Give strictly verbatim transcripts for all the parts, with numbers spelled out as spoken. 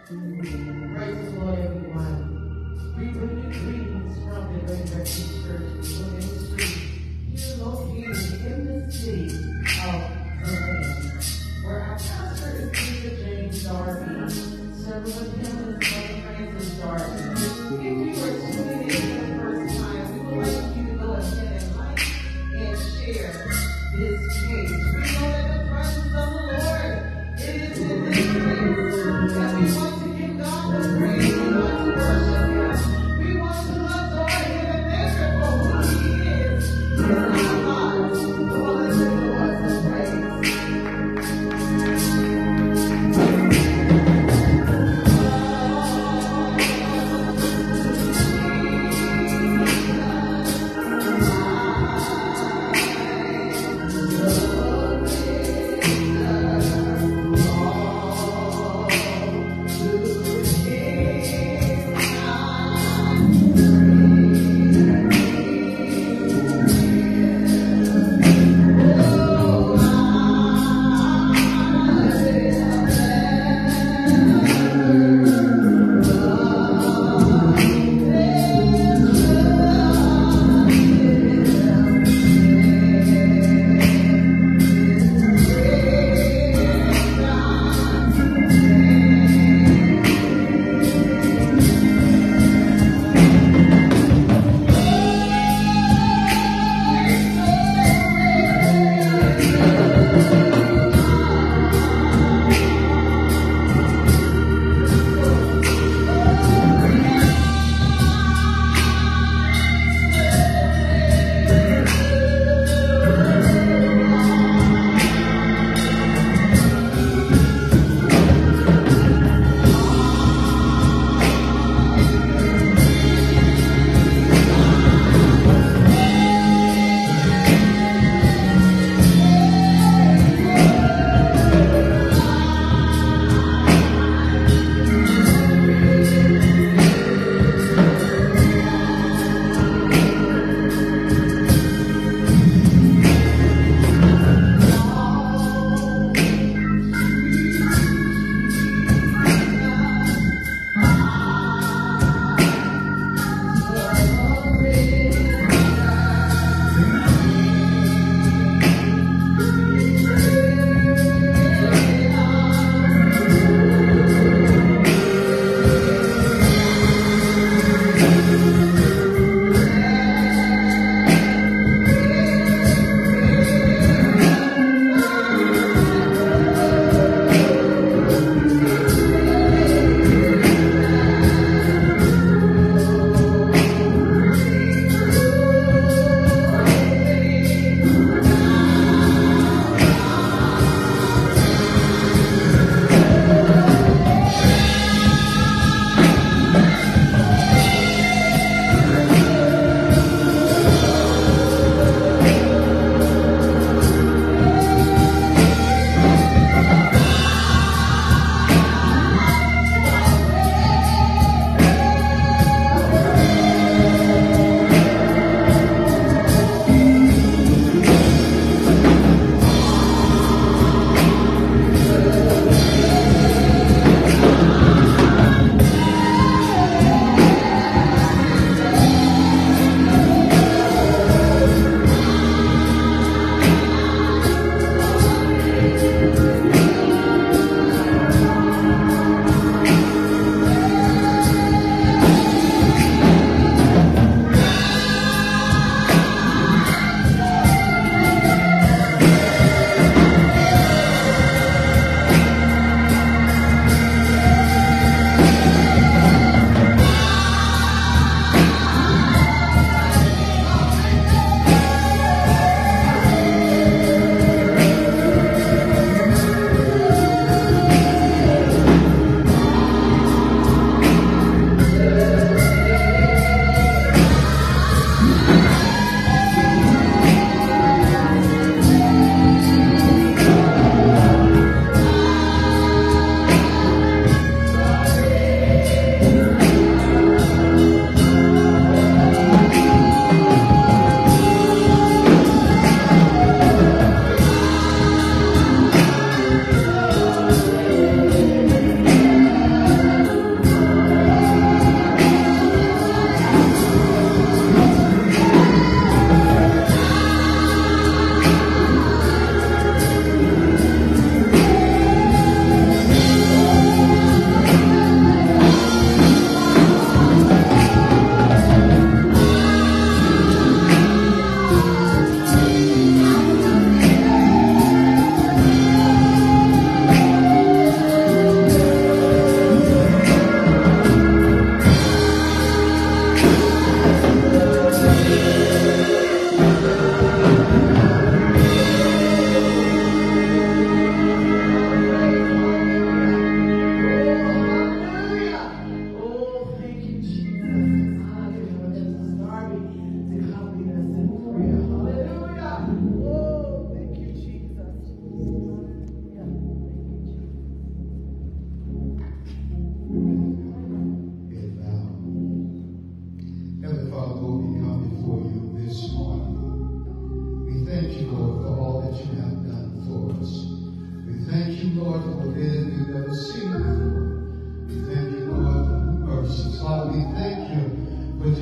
Praise the Lord, everyone. We bring you greetings from the Great Refuge Church Ministry, here located in the city of Deland, where our pastor is Bishop James Darby, serving with him and his mother Francis Darby. If you are tuning in for the first time, we would like you to go ahead and like and share this page. We know that the presence of the Lord, it is in this place that we want to give God the praise. We want to worship Him. We want to adore Him and thank Him for who He is in our lives. So let's give the Lord some praise. Oh,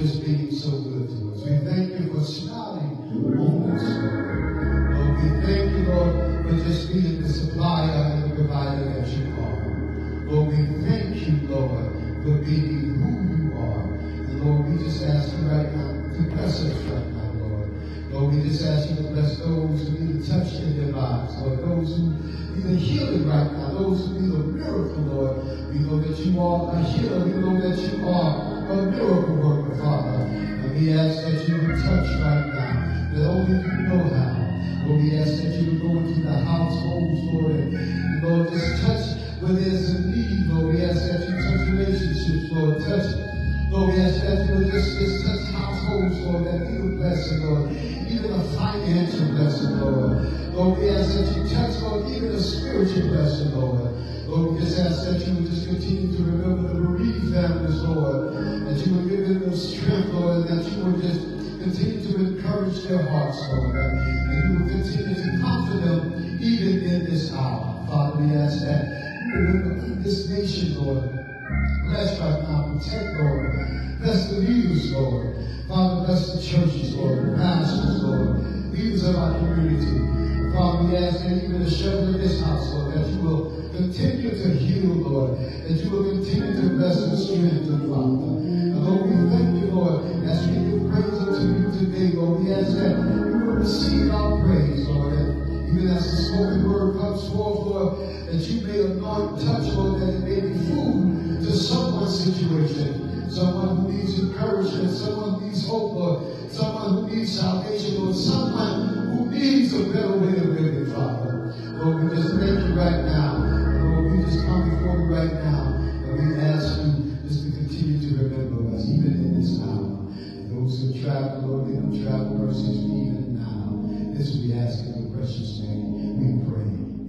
just being so good to us. We thank you for smiling on us, Lord. Lord, we thank you, Lord, for just being the supplier and the provider that you are. Lord, we thank you, Lord, for being who you are. And Lord, we just ask you right now to bless us right now, Lord. Lord, we just ask you to bless those who need a touch in their lives, Lord, those who need a healing right now, those who need a miracle, Lord. We know that you are a healer. We know that you are a miracle worker, Father. And we ask that you would touch right now, that only you know how. Lord, we ask that you would go into the households, Lord, and Lord, just touch where there's a need, Lord. We ask that you touch relationships, Lord. Touch, Lord, we ask that you would just, just touch households, Lord, that need a blessing, Lord. Even a financial blessing, Lord. Lord, we ask that you touch, Lord, even a spiritual blessing, Lord. Lord, we just ask that you would just continue to remember the bereaved families, Lord. That you would give them strength, Lord, and that you would just continue to encourage their hearts, Lord. And you would continue to comfort them even in this hour. Father, we ask that you would remember this nation, Lord. Bless right now, protect, Lord. Bless the leaders, Lord. Father, bless the churches, Lord, the pastors, Lord, leaders of our community. Father, we ask that even the shepherd of this house, Lord, that you will continue to heal, Lord, that you will continue to bless and strengthen, Father. And Lord, we thank you, Lord, as we give praise unto you today, Lord. We ask that you will receive our praise, Lord, and even as the spoken word comes forth, Lord, that you may anoint, touch, Lord, that it may be food to someone's situation, someone who needs encouragement, someone who needs hope, Lord, someone who needs salvation, Lord, someone who needs a better way of living, Father. Lord, we just thank you right now. Lord, we just come before you right now, and we ask you just to continue to remember us, even in this hour. And those who travel, Lord, they don't travel mercies even now. This we ask in your precious name. We pray.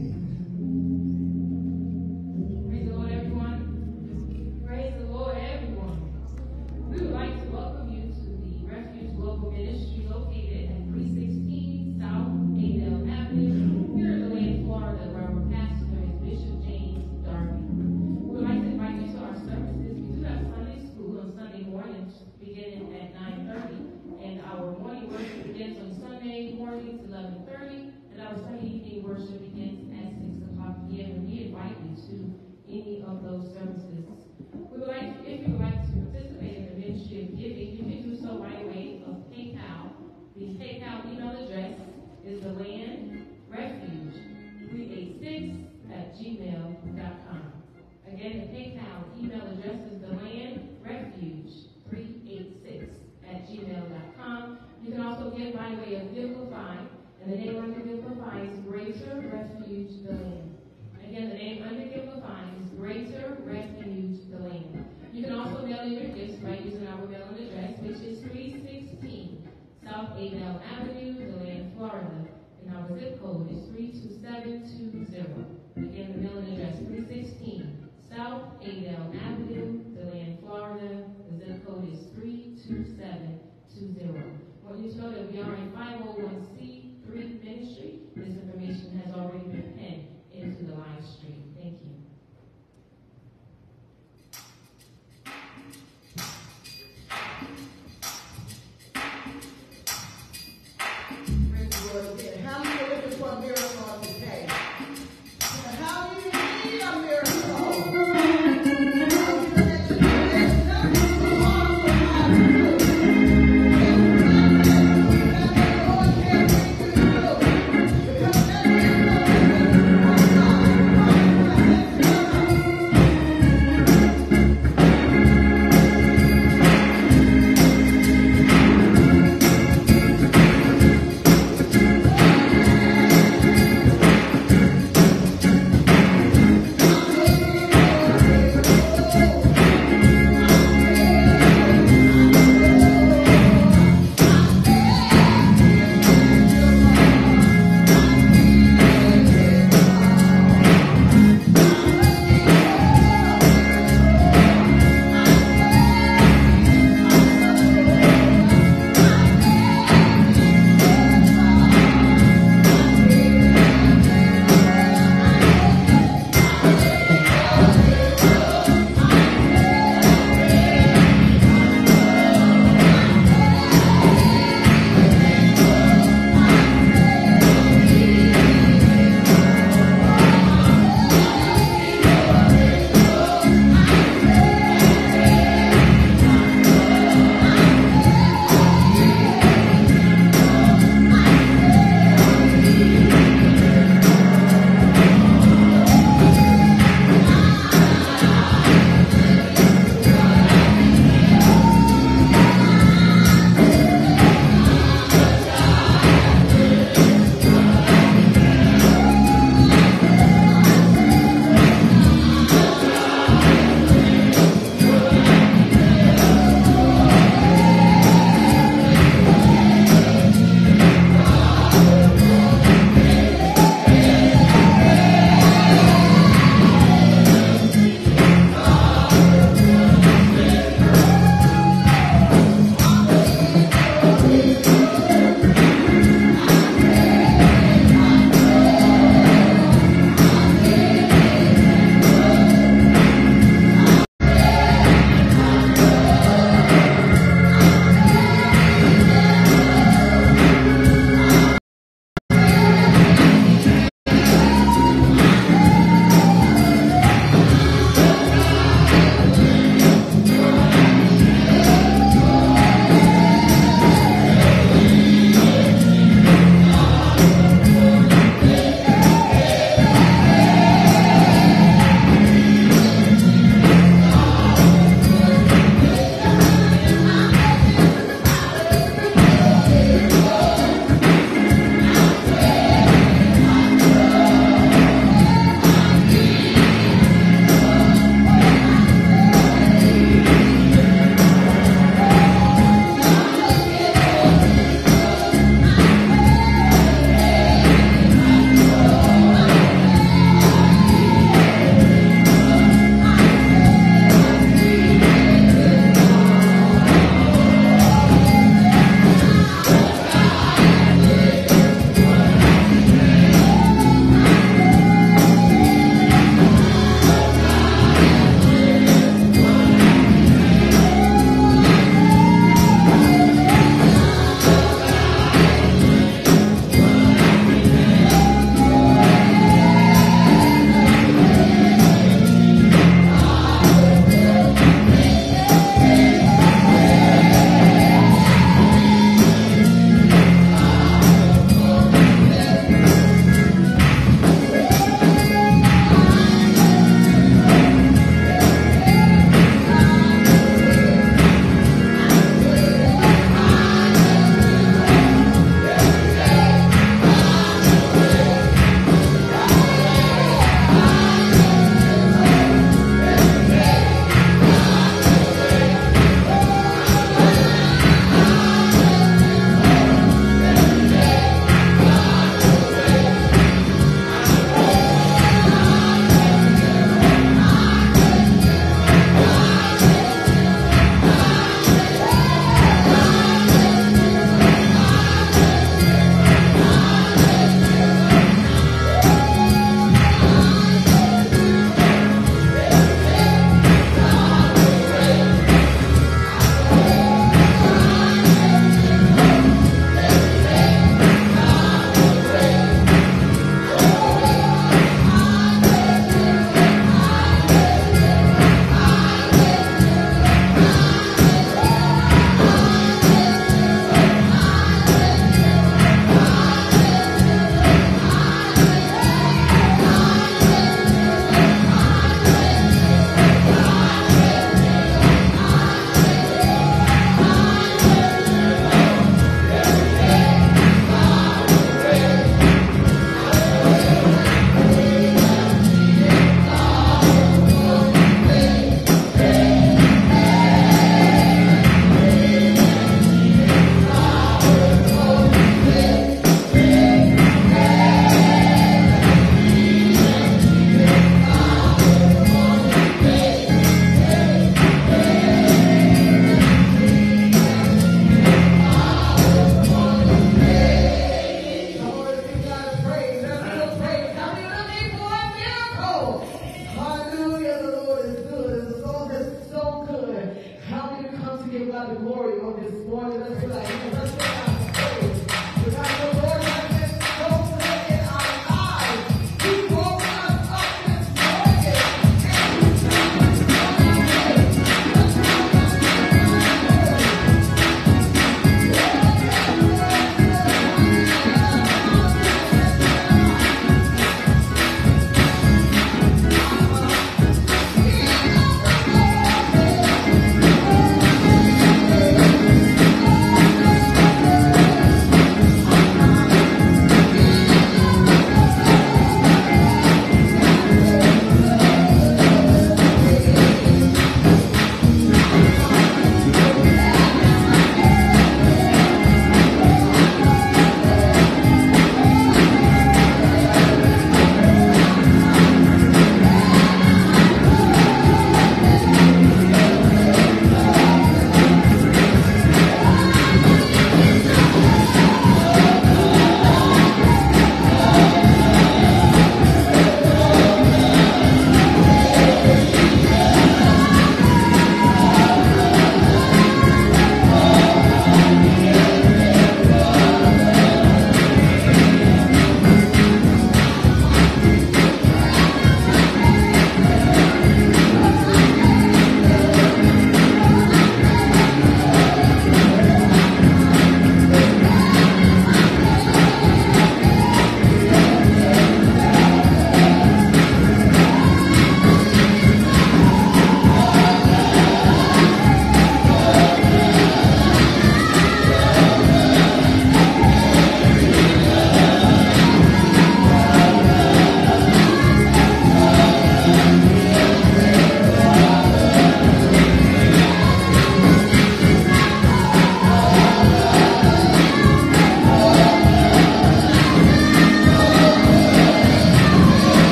Praise the Lord, everyone. Praise the Lord, everyone. We would like to welcome you to the Refuge Global Ministry located at three sixteen South Deland Avenue, here in Deland, Florida, where our pastor is Bishop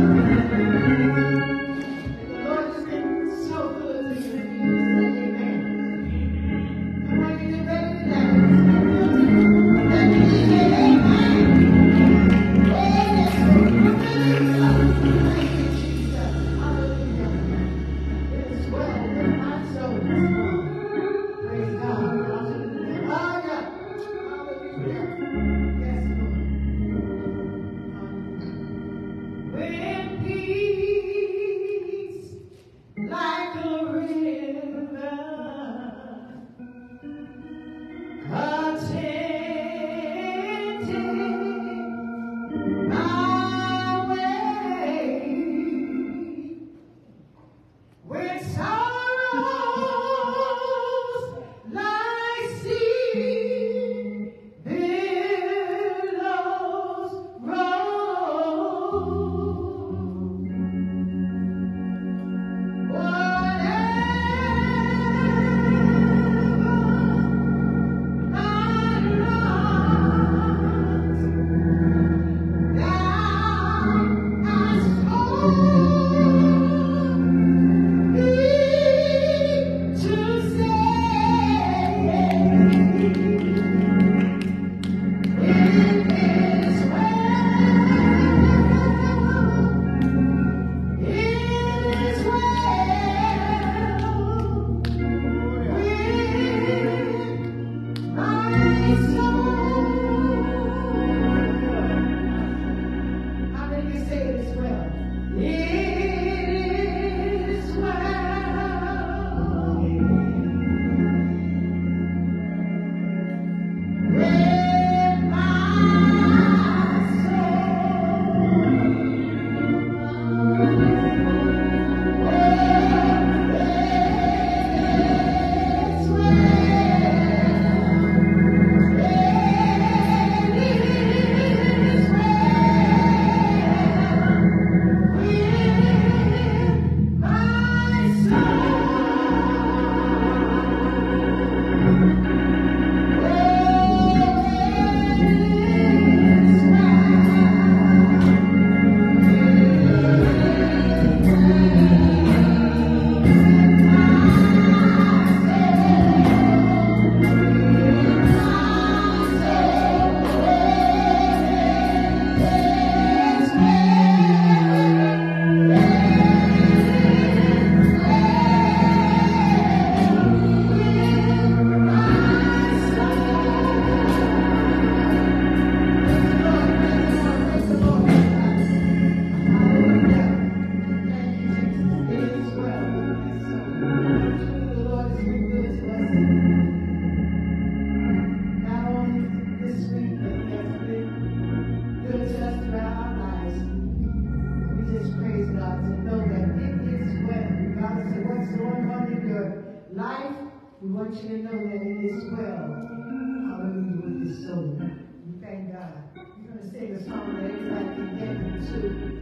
We want you to know that it is well. Hallelujah, with your soul. We thank God. We're going to sing a song that everybody can get into.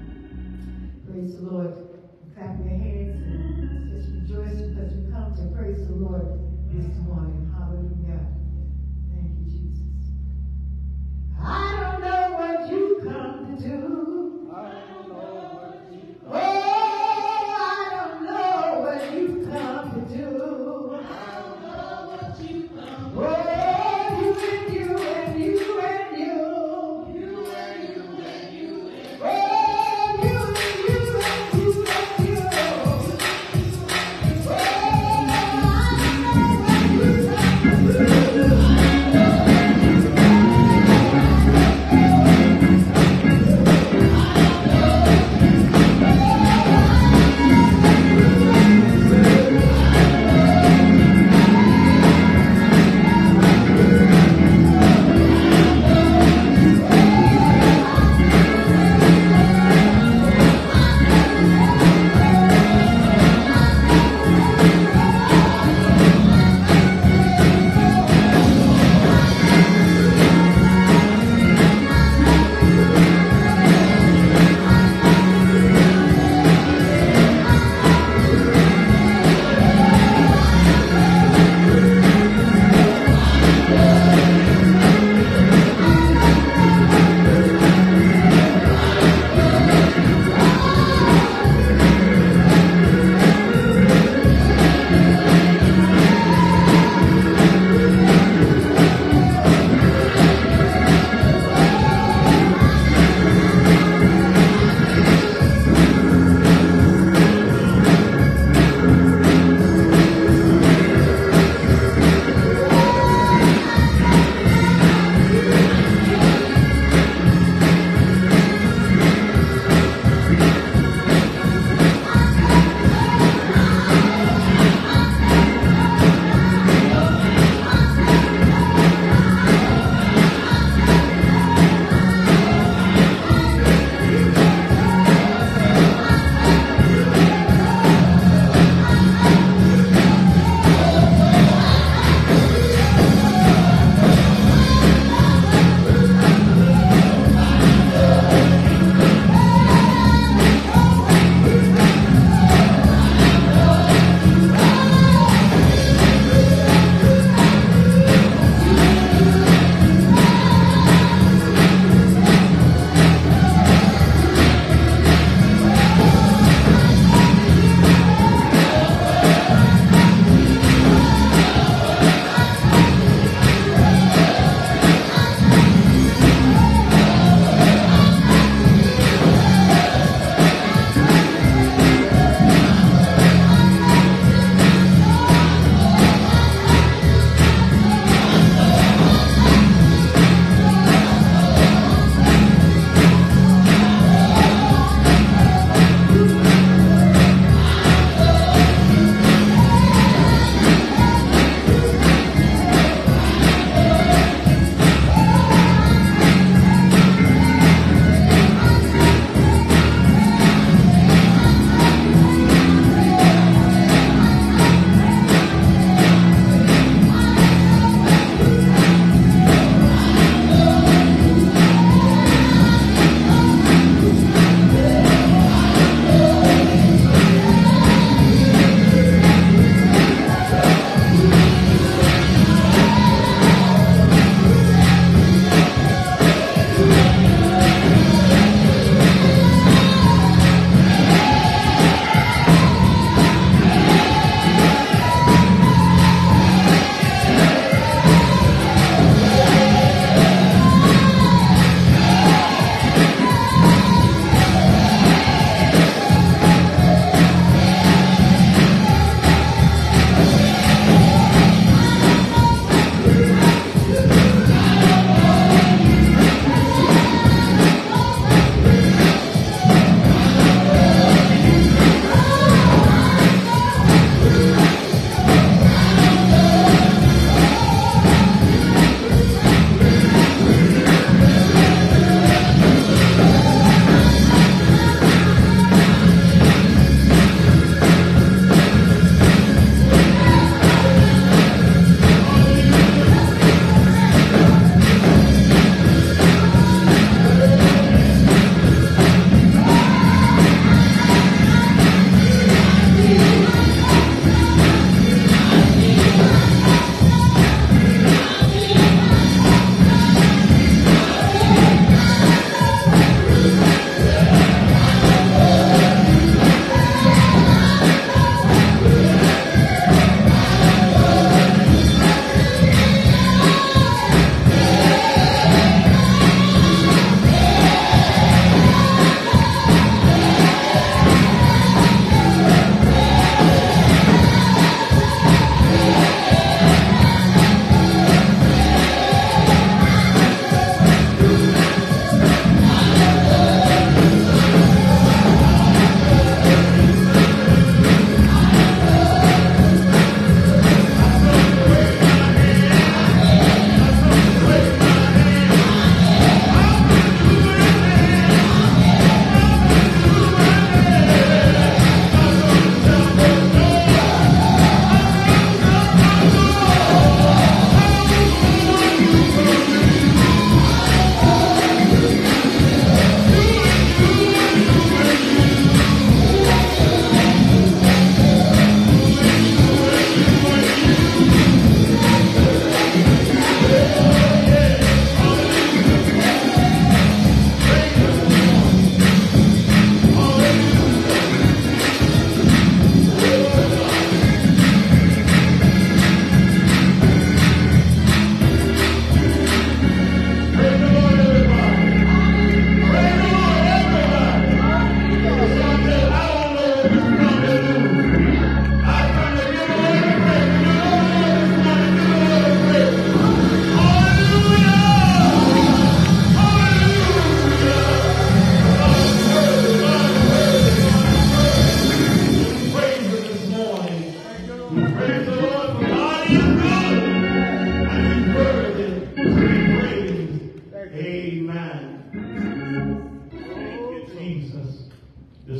Praise the Lord. Clap your hands and just rejoice because we come to praise the Lord this morning. Hallelujah. Thank you, Jesus. I don't know what you come to do. I don't know what you come to do. Oh, I don't know what you come to do. Oh, you and you and you and you. You and you and you and oh, you and you and you and you. Oh, I know what you come to do.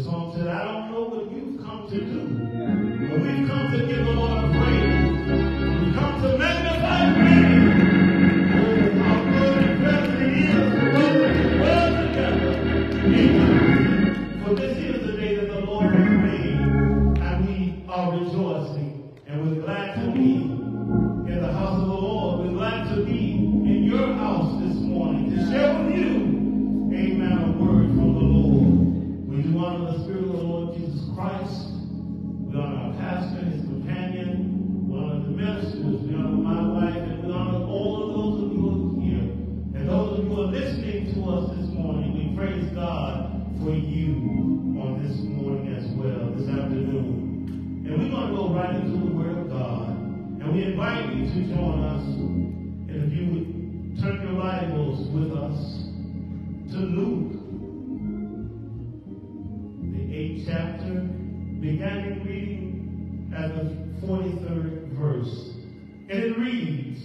The song said, I don't know what you've come to do, but we've come to give the Lord praise. We've come to magnify His name. Oh, how good and blessed He is to us well together. Amen. For this is the day that the Lord has made, and we are rejoicing, and we're glad to be in the house of the Lord. We're glad to be in your house this morning to share with you, amen, a word from the Lord. We do honor the Spirit of the Lord Jesus Christ. We honor our pastor, his companion. We honor the ministers. We honor my wife, and we honor all of those of you who are here. And those of you who are listening to us this morning, we praise God for you on this morning as well, this afternoon. And we're going to go right into the Word of God. And we invite you to join us. And if you would turn your Bibles with us to Luke, the eighth chapter, beginning reading at the forty-third verse. And it reads,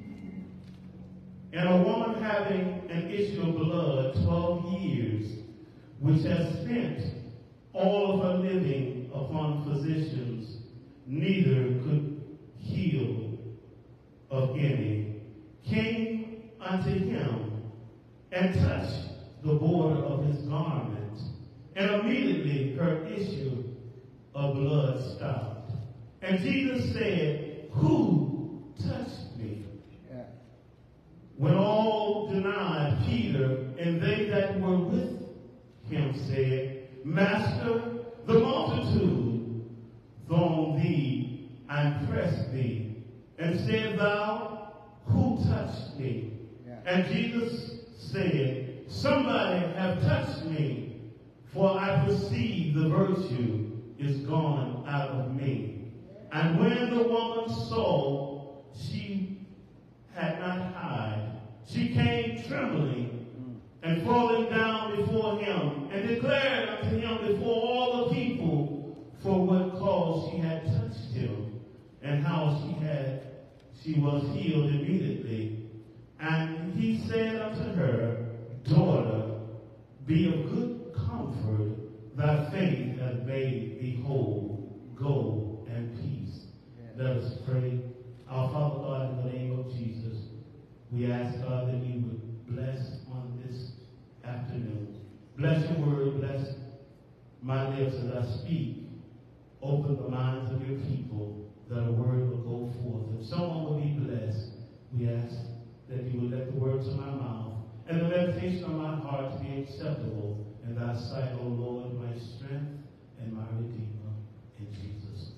And a woman having an issue of blood twelve years, which has spent all of her living upon physicians, neither could heal of any, came unto him and touched the border of his garment, and immediately her issue of blood stopped. And Jesus said, Who touched me? Yeah. When all denied, Peter and they that were with him said, Master, the multitude throng thee and pressed thee. And said thou, Who touched me? Yeah. And Jesus said, Somebody have touched me, for I perceive the virtue is gone out of me. And when the woman saw she had not hide, she came trembling and falling down before him, and declared unto him before all the people for what cause she had touched him, and how she had she was healed immediately. And he said unto her, Daughter, be of good comfort, thy faith hath made thee whole. Go in peace. Yeah. Let us pray. Our Father God, in the name of Jesus, we ask God that you would bless on this afternoon. Bless your word, bless my lips as I speak. Open the minds of your people that a word will go forth. If someone will be blessed, we ask that you would let the words of my mouth and the meditation of my heart be acceptable in thy sight, O Lord, my strength and my Redeemer, in Jesus'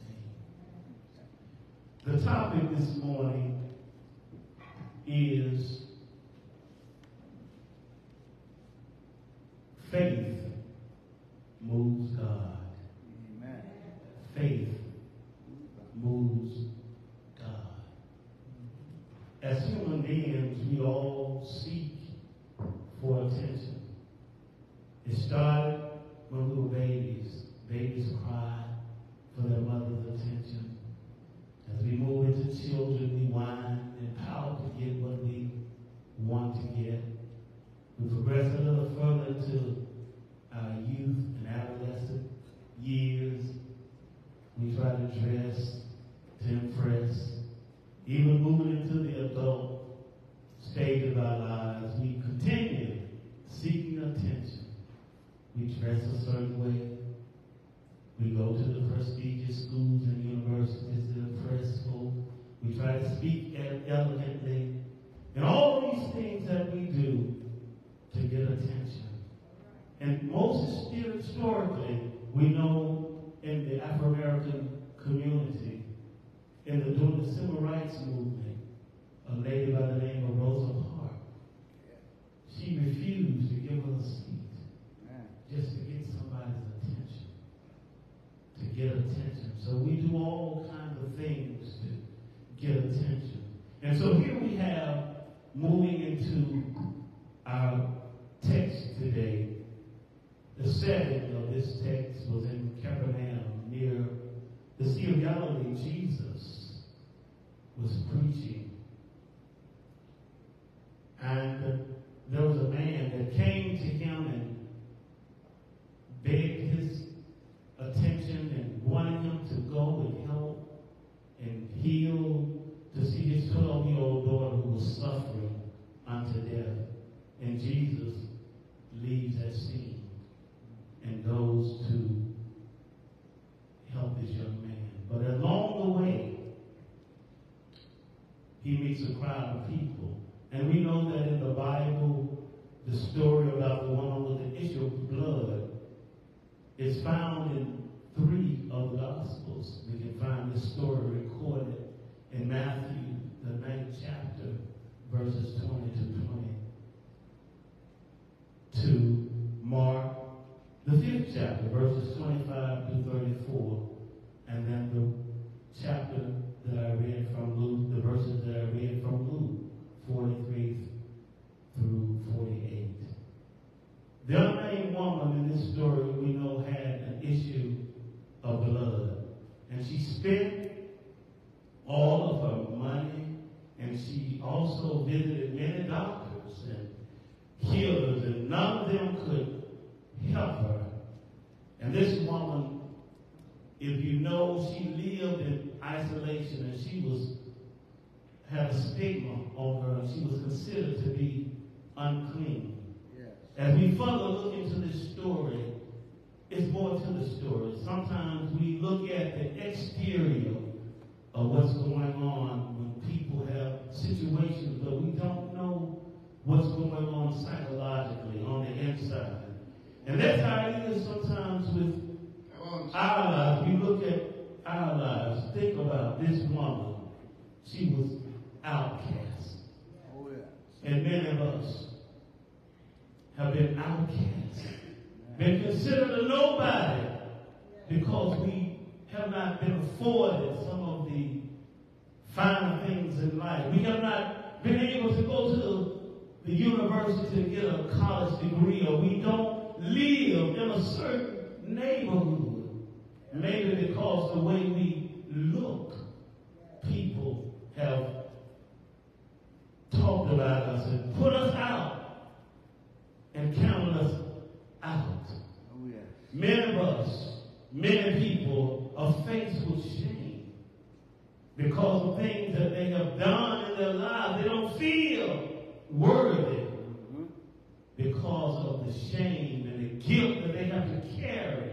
name. The topic this morning is faith moves God. Amen. Faith moves God. As human beings, we all seek for attention. It started when we were babies. Babies cry for their mother's attention. As we move into children, we whine and pout to get what we want to get. We progress a little further into our youth and adolescent years. We try to dress to impress. Even moving into the adult stage of our lives, we continue seeking attention. We dress a certain way. We go to the prestigious schools and universities to impress folk. We try to speak elegantly. And all these things that we do to get attention. And most historically, we know in the Afro-American community, in the, during the Civil Rights Movement, a lady by the name of Rosa Parks, she refused to give us a seat just to get somebody's attention, to get attention. So we do all kinds of things to get attention. And so here we have, moving into our text today, the setting of this text was in Capernaum, near the Sea of Galilee. Jesus was preaching. And uh, there was a man that came to him and begged his death. And Jesus leaves that scene and goes to help this young man. But along the way, he meets a crowd of people. And we know that in the Bible, the story about the woman with the issue of blood is found in three of the Gospels. We can find this story recorded in Matthew, the ninth chapter, verses twenty to twenty-two, Mark, the fifth chapter, verses twenty-five to thirty-four, and then the chapter that I read from Luke, the verses that I read from Luke, forty-three through forty-eight. The unnamed woman in this story we know had an issue of blood, and she spent all of her money, and she also visited many doctors and healers, and none of them could help her. And this woman, if you know, she lived in isolation, and she was had a stigma on her, and she was considered to be unclean. Yes. As we further look into this story, it's more to the story. Sometimes we look at the exterior of what's going on when people have situations, but we don't know what's going on psychologically on the inside. And that's how it is sometimes with our lives. We look at our lives. Think about this woman. She was outcast. Oh, yeah. And many of us have been outcast, been considered a nobody because we have not been afforded some of the finer things in life. We have not been able to go to the university to get a college degree, or we don't live in a certain neighborhood. Maybe because the way we look, people have talked about us and put us out and counted us out. Oh, yes. Many of us, many people are faced with shame because of things that they have done in their lives. They don't feel worthy mm-hmm. because of the shame and the guilt that they have to carry.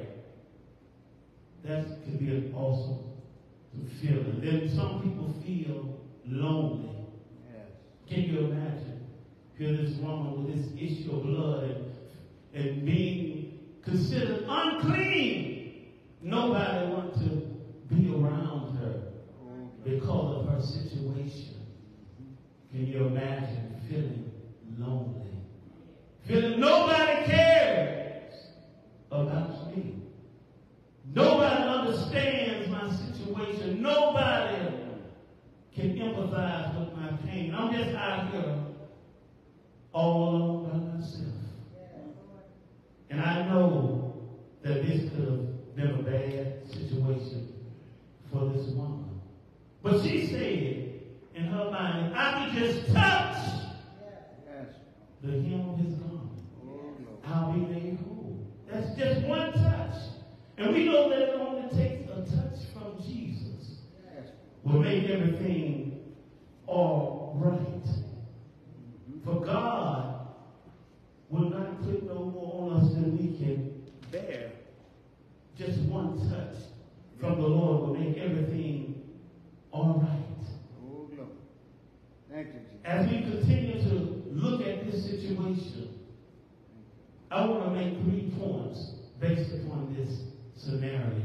That could be an awesome feeling. Then some people feel lonely. Yes. Can you imagine? Here this woman with this issue of blood and, and being considered unclean. Nobody wants to be around her because of her situation. Can you imagine feeling lonely? Feeling nobody cares about me. Nobody understands my situation. Nobody can empathize with my pain. I'm just out here all alone by myself. And I know that this could have been a bad situation for this woman. But she said in her mind, I can just touch the hem of his garment. I'll be made whole. That's just one touch. And we know that it only takes a touch from Jesus will make everything all right. For God will not put no more on us than we can bear. Just one touch from the Lord will make everything all right. Oh, no. Thank you, Jesus. As we continue to look at this situation, I want to make three points based upon this scenario.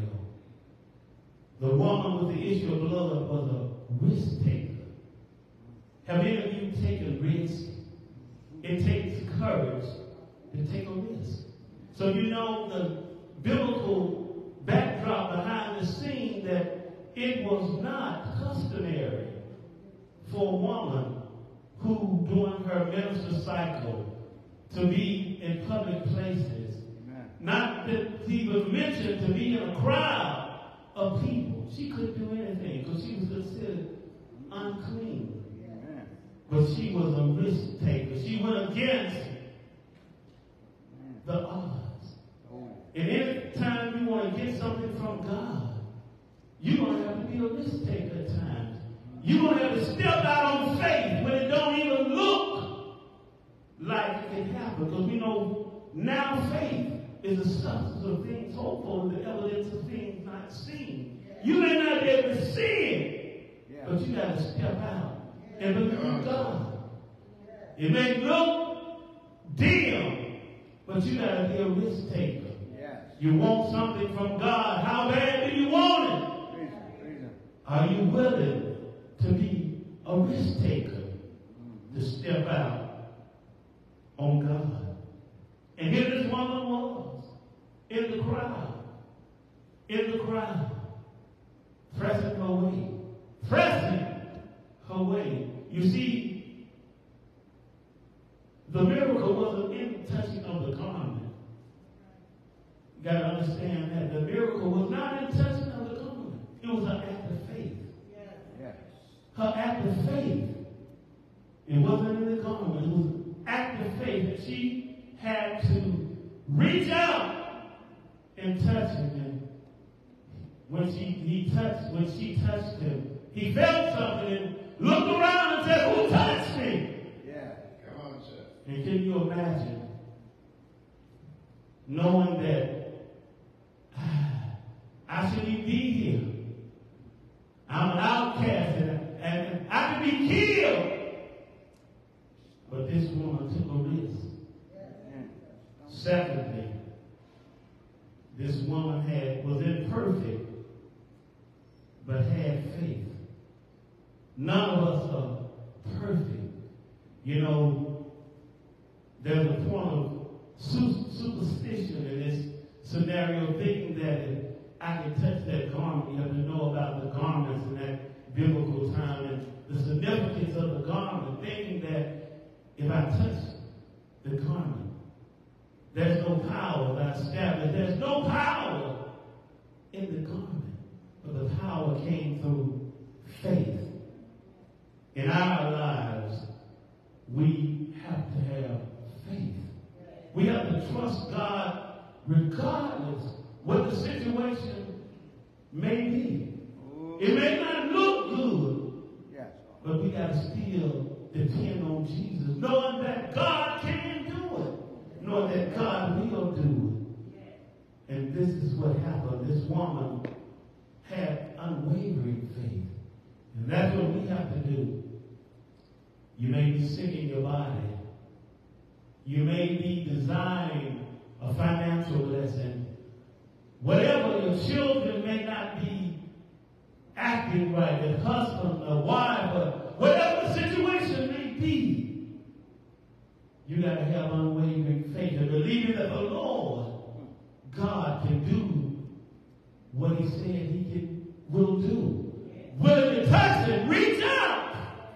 The woman with the issue of blood was a risk taker. Have any of you taken risks? It takes courage to take a risk. So you know the biblical backdrop behind the scene that it was not customary for a woman who, during her menstrual cycle, to be in public places. Amen. Not to even mention to be in a crowd of people. She couldn't do anything because she was considered unclean. Amen. But she was a risk taker. She went against the odds. And every time you want to get something from God, you're going to have to be a risk taker at times. You're going to have to step out on faith when it don't even look like it can happen. Because we know now faith is the substance of things hoped for, the evidence of things not seen. You may not be able to see it, yeah. but you got to step out and believe God. It may look dim, but you got to be a risk taker. Yes. You want something from God. How bad do you want it? Reason, reason. Are you willing to be a risk taker, mm-hmm. to step out on God? And here this woman was in the crowd, in the crowd, pressing her way, pressing her way. You see, the miracle wasn't in touching of the garment. You got to understand that. The miracle was not in touching of the garment. It was an act of faith. Yes. Her act of faith. It wasn't in the garment. It was an act of faith that she had to reach out and touch him. And when she he touched, when she touched him, he felt something and looked around and said, "Who touched me?" Yeah, come on, sir. And can you imagine knowing that ah, I shouldn't be here? I'm an outcast and, and I could be killed. But this woman took a risk. Secondly, this woman had was imperfect, but had faith. None of us are perfect. You know, there's a point of su- superstition in this scenario, thinking that if I can touch that garment, you have to know about the garments in that biblical time and the significance of the garment, thinking that if I touch the garment, there's no power that established. There's no power in the garment. But the power came through faith. In our lives, we have to have faith. We have to trust God regardless what the situation may be. It may not look good, but we got to still depend on Jesus, knowing that God can do it, knowing that God will do it. And this is what happened. This woman had unwavering faith. And that's what we have to do. You may be sick in your body. You may be desiring a financial blessing. Whatever, your children may not be acting right, their husband or wife, or whatever the situation may be, you got to have unwavering faith and believing that the Lord, God, can do what he said he can, will do. Willing to touch it, reach out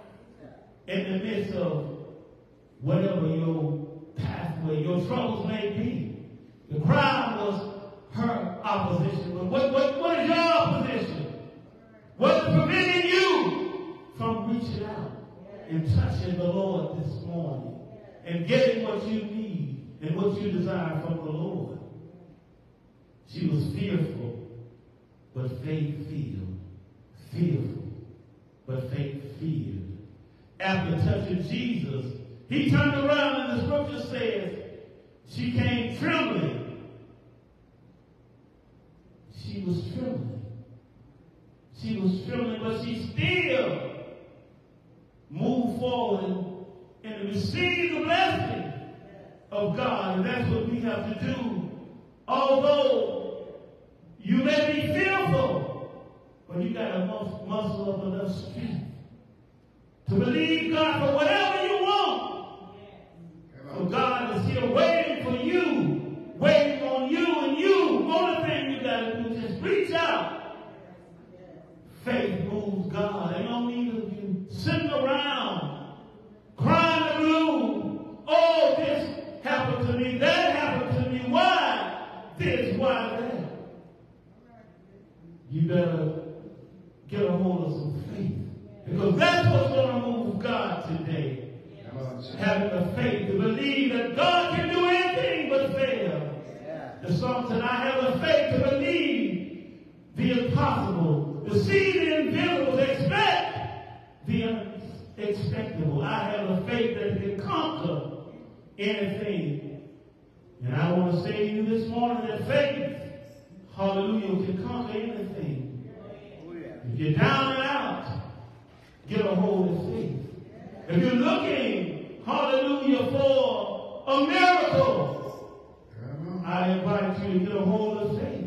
in the midst of whatever your pathway, your troubles may be. The crowd was her opposition, but what, what, what is your opposition? What's preventing you from reaching out and touching the Lord this morning and getting what you need and what you desire from the Lord? She was fearful, but faith-filled. Fearful, but faith-filled. After touching Jesus, he turned around and the scripture says she came trembling. She was trembling. She was trembling, but she still moved forward and, and received the blessing of God. And that's what we have to do. Although you may be fearful, but you got to muscle up enough strength to believe God for whatever you want. So God is here waiting for you, waiting on you and you. Only thing you got to do is just reach out. Faith moves God. Ain't no need of you sitting around crying the blues. Oh, this happened to me. That happened to me. Why this? Why that? You better get a hold of some faith. Because that's what's going to move God today. Having the faith to believe that God can do anything but fail. The song said, I have the faith to believe the impossible, to see the invisible, to expect the unexpectable. I have the faith that can conquer anything. And I want to say to you this morning that faith, hallelujah, can conquer anything. If you're down and out, get a hold of faith. If you're looking, hallelujah, for a miracle, I invite you to get a hold of faith.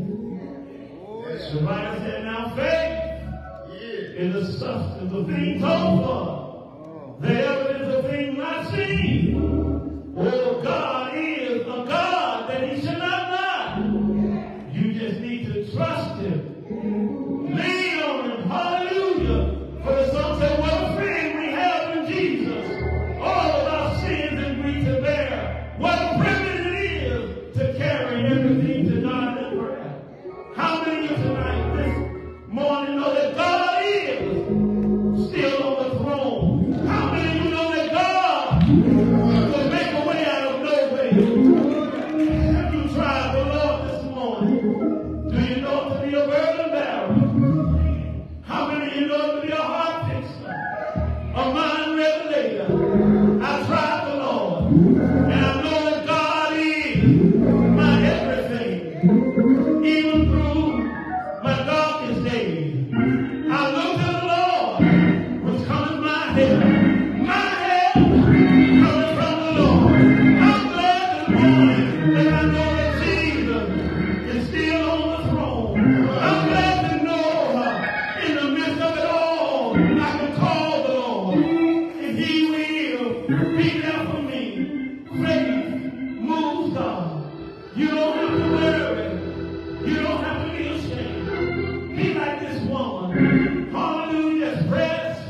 The Bible said, now faith is the substance of things hoped for, the evidence of things not seen. Oh, God is a God that he should not lie. You just need to trust him. Lean on him. Hallelujah. For the song said, what a friend we have in Jesus. All of our sins and grief to bear. What a privilege it is to carry everything to God in prayer. How many of you tonight, this morning, know that God is still on the throne? How many of you know that God will make a way out of no way? Have you tried the Lord this morning? Do you know it to be a burden bearer? How many of you know it to be a heart fixer, a mind regulator? I tried the Lord, and I know that God is my everything, even through my darkest days. I look to the Lord, which cometh my help. My help coming from the Lord. I'm glad this morning that I know that Jesus is still on the throne. I'm glad to know uh, in the midst of it all, I can call the Lord, and he will be there for me. Faith moves God. You don't have to worry. You don't have to be ashamed. Be like this woman. Hallelujah. Just press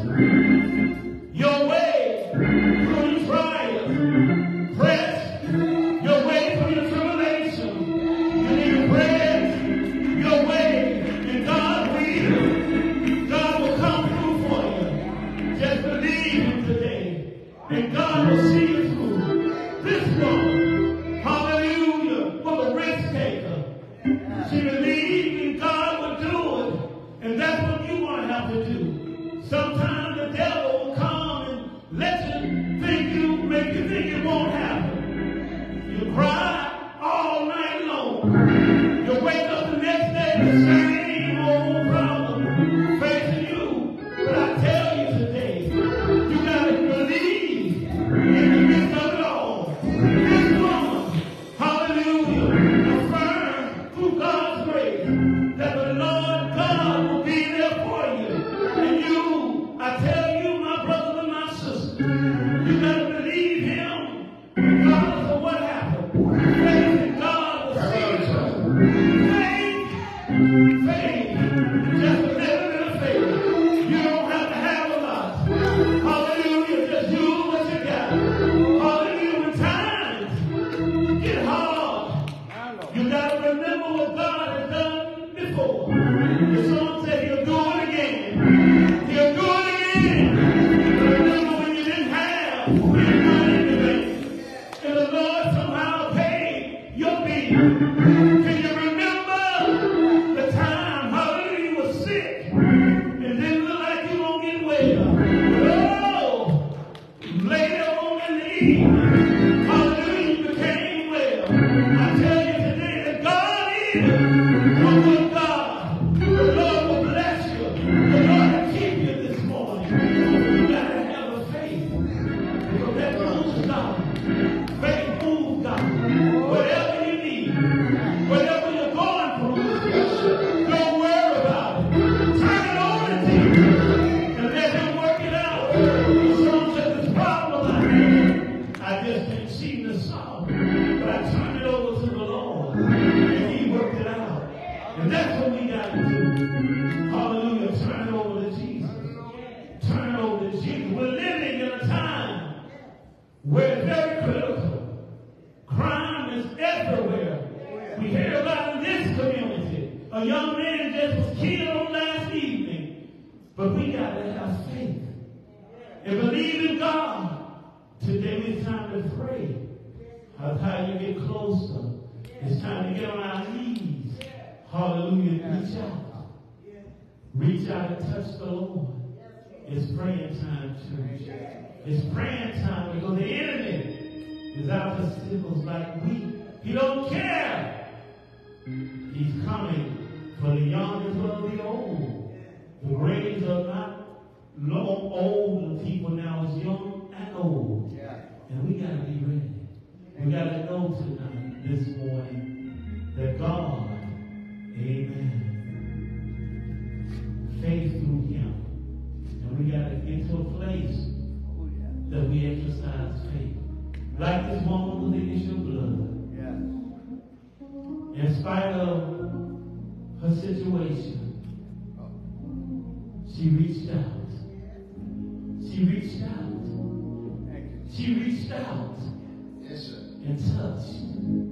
your way through your trials. Press your way through your tribulation. You need to press your way, and God will. God will come through for you. Just believe him today, and God will see you through. This woman, hallelujah, was a risk taker. She believed in God would do it, and that's what you want to have to do. Sometimes the devil will come and let you think you, make you think it won't happen. You cry all night long. You wake up the next day, the same old problem facing you. But I tell you today, you got to believe in the midst of it all. This woman, hallelujah, affirm through God's grace that the Lord God will be there for you. And you, I tell you, my brother and my sister, you got to believe him regardless of what happened. Faith in God will save you. Faith, faith, just a little bit of faith. You don't have to have a lot. Hallelujah, just use what you got. Hallelujah, when times get hard, you got to remember what God has done before. The song said he'll do it again. He'll do it again. Remember when you didn't have any money in the bank, and the Lord somehow paid your bill. Can you remember the time, hallelujah, you were sick, and didn't look like you were going to get well? Oh, later on in the evening, hallelujah, you became well. I tell you today that God is a good God. The Lord will bless you. The Lord will keep you this morning. You got to have a faith. Because that moves God. Faith moves God. Whatever you need, whatever you're going through, don't worry about it. Turn it over to Jesus and let him work it out. The song says this problem I have, I just can't seem to solve it. But I turned it over to the Lord, and he worked it out. And that's what we got to do. Hallelujah. Turn it over to Jesus. Turn it over to Jesus. We're living in a time where it's very critical. Crime is everywhere. We hear about in this community. A young man just was killed on last evening. But we got to have faith and believe in God. Today it's time to pray. That's how you get closer. It's time to get on our knees. Hallelujah. Reach out. Reach out and touch the Lord. It's praying time, church. It's praying time because the enemy is out to sickles like wheat. He don't care. He's coming for the young as well as the old. The graves are not long, old people now, is young and old. Yeah. And we got to be ready. We got to know tonight, this morning, that God, amen, faith through him. And we got to get to a place that we exercise faith. Like this woman with the issue of blood. Yeah. In spite of her situation, she reached out. She reached out. She reached out. Yes, sir. And touched.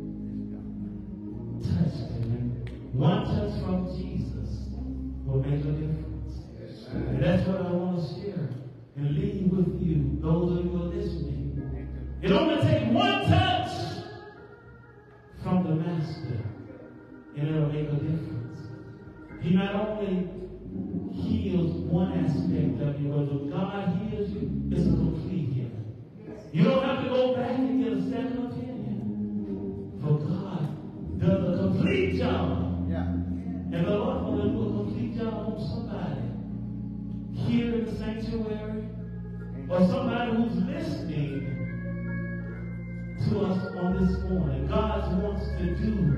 Touched him. And one touch from Jesus will make a difference. Yes, sir. And that's what I want to share and leave with you, those of you who are listening. It only takes one touch from the Master, and it'll make a difference. He not only heals one aspect of you, but when God heals you, it's a complete healing. You don't have to go back and get a second opinion. For God does a complete job. Yeah. And the Lord will do a complete job on somebody here in the sanctuary, or somebody who's listening to us on this morning. God wants to do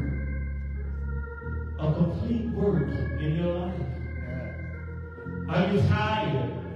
a complete work in your life. Yeah. Are you tired?